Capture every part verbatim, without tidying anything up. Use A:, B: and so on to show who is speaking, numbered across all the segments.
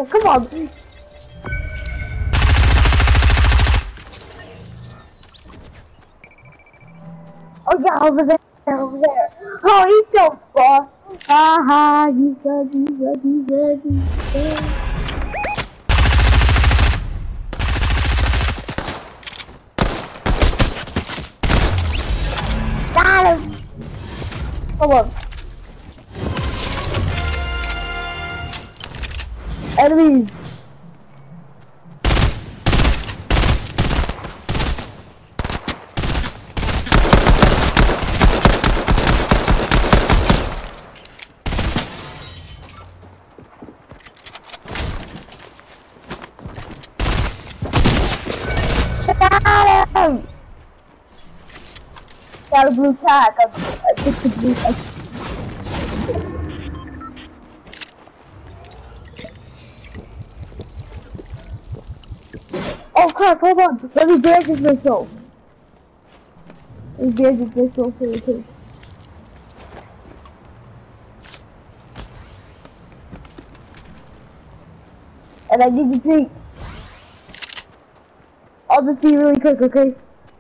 A: Oh, come on. Oh yeah, over there, over there. Oh, he's so far. Haha, he's so, he's so, he's so, he's so. Got him. Come on. Enemies. Got him. Got a blue tack. I, I picked the blue tack. Oh crap, hold on. Let me grab this missile. Let me grab this missile for the kid. And I need to drink. I'll just be really quick, okay?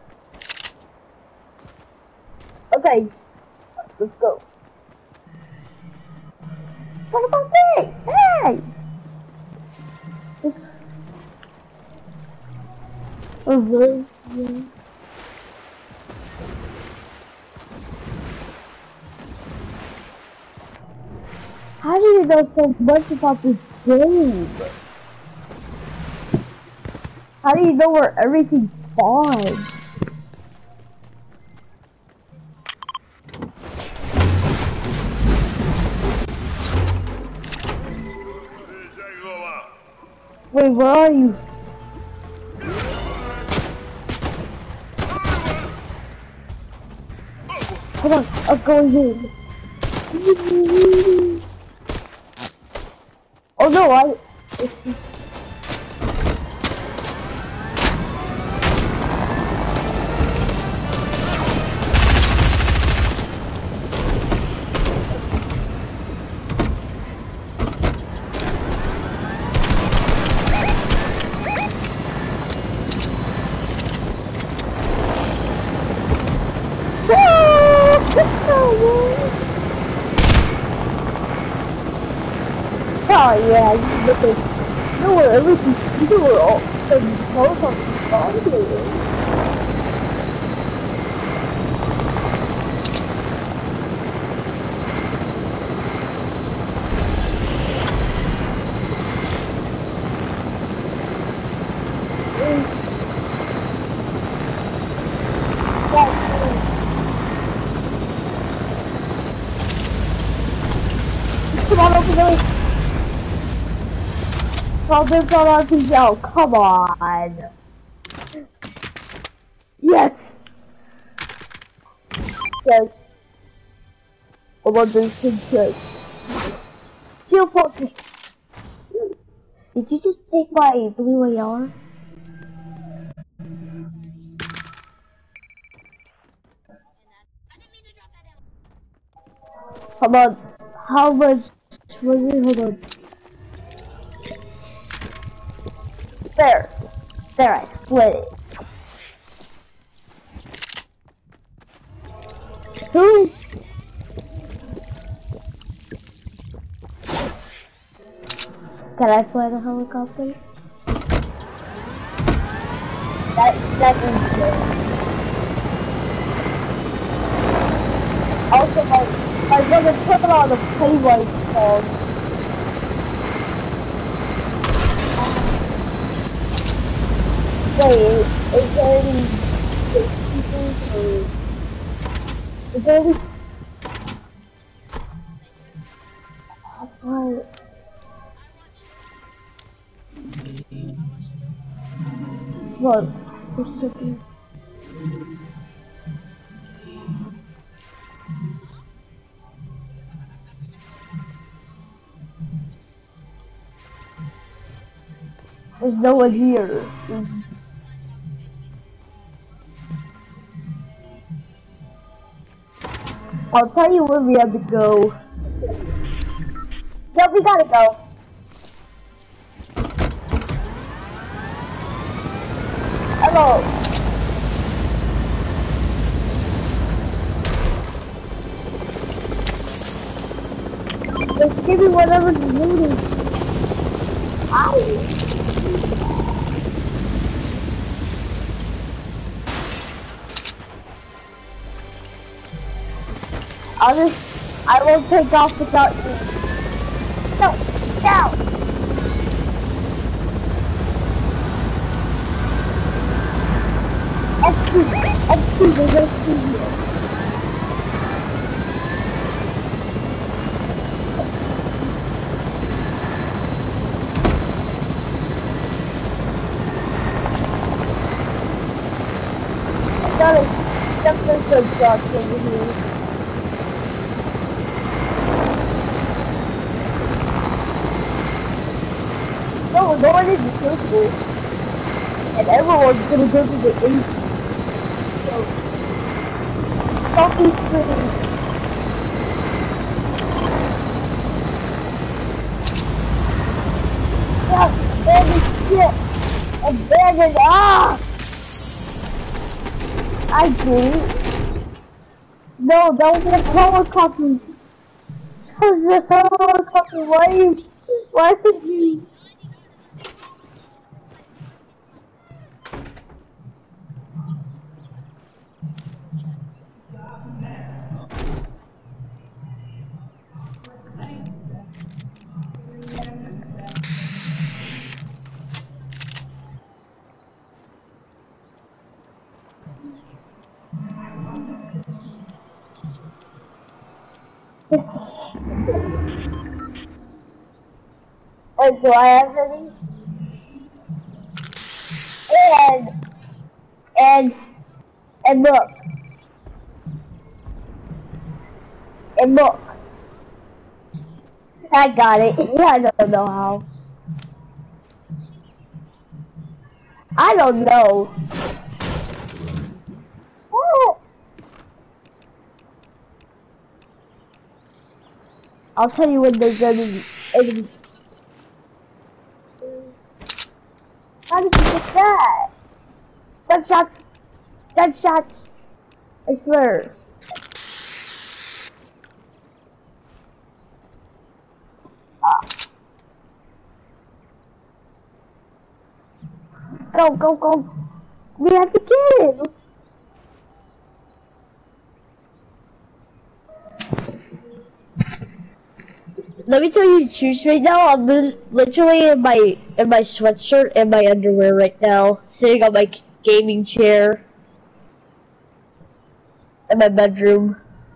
A: Okay. Let's go. What about me? Hey! Just... Oh, really? Yeah. How do you know so much about this game? How do you know where everything spawns? Wait, where are you? Come on, I'm going in. Oh no, I... It's, oh yeah, you look at, you know where everything, you know where all the motherfuckers spawn here. Come on, open the Oh, there's all our P L. Come on. Yes. Yes. Oh, well, there's some good. Shield post me. Did you just take my blue A R? Hold on. How much was it? Hold on. There. There, I split it. Who? Can I fly the helicopter? That, that is good. Also, my, my brother put on the playwright song. Wait, is there any people or is there any oh, what? What's checking? There's no one here. I'll tell you where we have to go. Yep, we gotta go. Hello. Just give me whatever's looting. Ow. I'll just, I won't take off without you. No, down. X two, X two, there's X two here. I got a separate good shots over here. No, no one is circle, and everyone's gonna go to the eight. So, fucking pretty. Yeah, abandoned shit. Abandoned. Ah! I did. No, that was a helicopter. That was a helicopter. Why are you? Why did you? Wait, do I have any? And, and, and look. And look. I got it. I don't know how. I don't know. Oh. I'll tell you when there's any. How did you get that? Gunshots! Gunshots! I swear. Ah. Go, go, go! We have to get him! Let me tell you the truth right now, I'm li literally in my in my sweatshirt and my underwear right now, sitting on my gaming chair in my bedroom.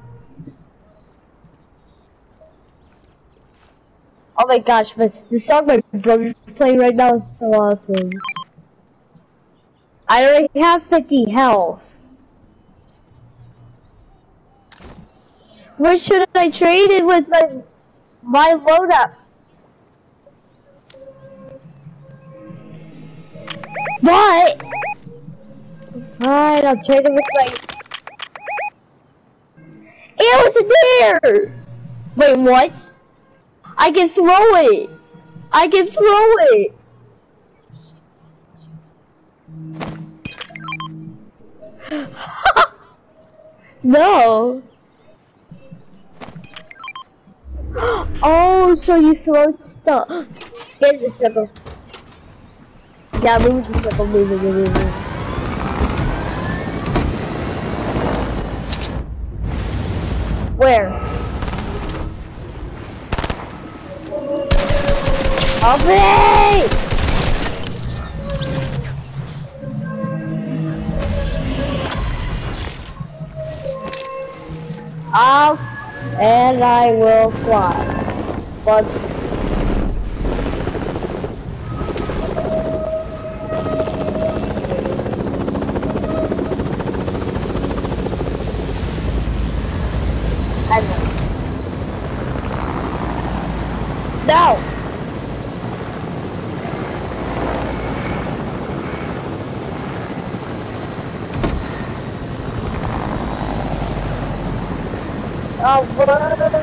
A: Oh my gosh, but the song my brother's playing right now is so awesome. I already have fifty health. Where should I trade it with my my load up? What? Fine, I'll trade it with my. Ew, it's a dare! Wait, what? I can throw it! I can throw it! No! Oh, so you throw stuff. Get the circle. Yeah, move the circle, move it, move it, move it. Where? Help me! Off, and I will fly. But I know. No. Oh, what?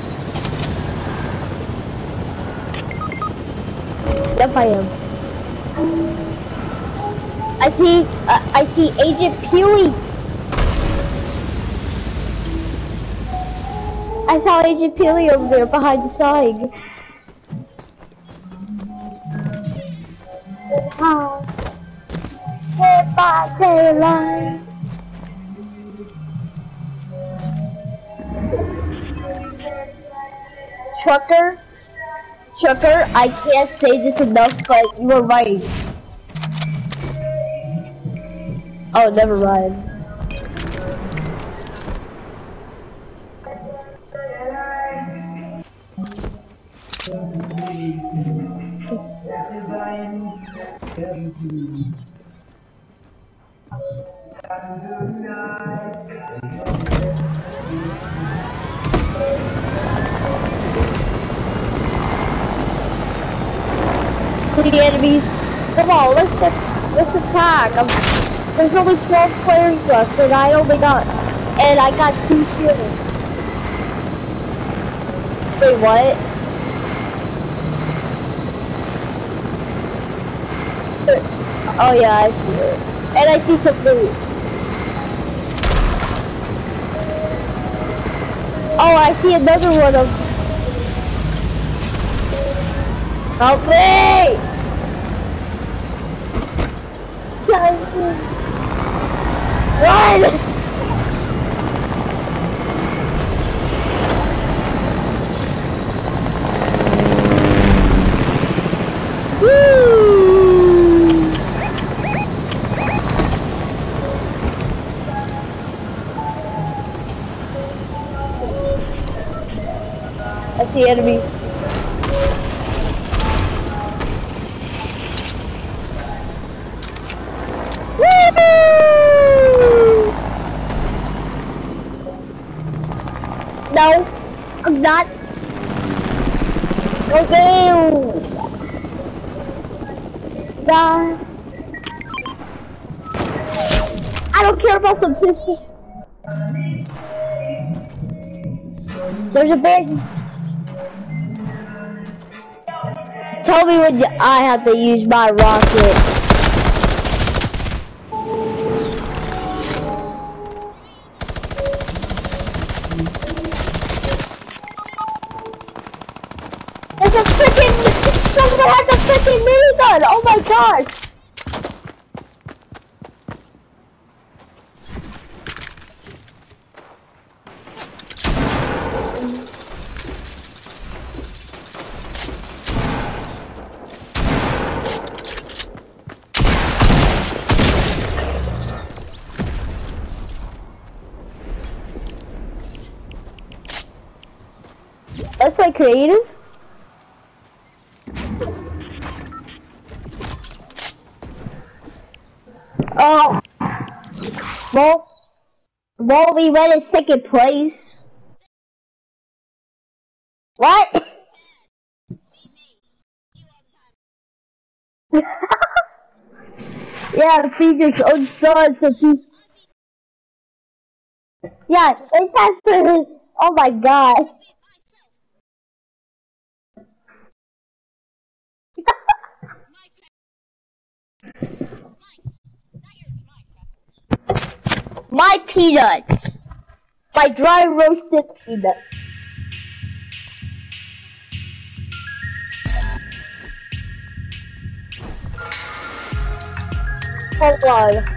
A: Yep, I am. I see, uh, I see Agent Peely. I saw Agent Peely over there behind the sign. Hi. Goodbye, daylight. Trucker, Trucker, I can't say this enough, but you were right. Oh, never mind. The enemies. Come on, let's let's attack. I'm, there's only twelve players left, and I only got, and I got two kills. Wait, what? Oh yeah, I see it. And I see some loot. Oh, I see another one of. Help me! Run! Woo! That's the enemy. No, I'm not. Okay. God. I don't care about some pistol. There's a big. Tell me when I have to use my rocket. Someone has a freaking minigun! Oh my god! That's like creative. Oh, well, well, we went in second place. What? Yeah, feed your own son, so he. Yeah, it's time for his. Oh my god. My peanuts. My dry roasted peanuts. Hold on.